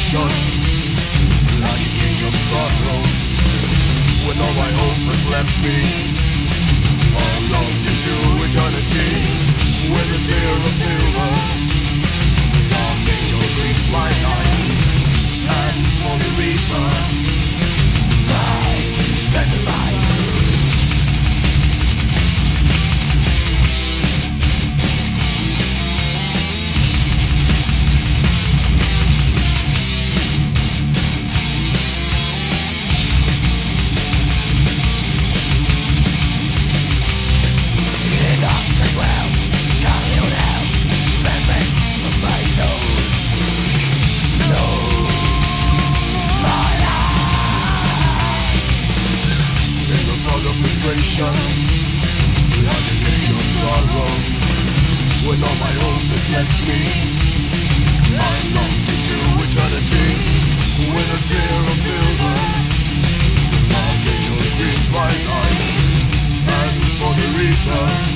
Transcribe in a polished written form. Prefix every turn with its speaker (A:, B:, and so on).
A: frustration, like an age of sorrow. When all my hope has left me, all lost into eternity. With a tear of silver, the dark angel greets my life, and for the reaper, light sacrifice. Frustration, like an age of sorrow. When all my hope has left me, I'm lost into eternity. With a tear of silver, the dark angel greets my life, and for the reaper,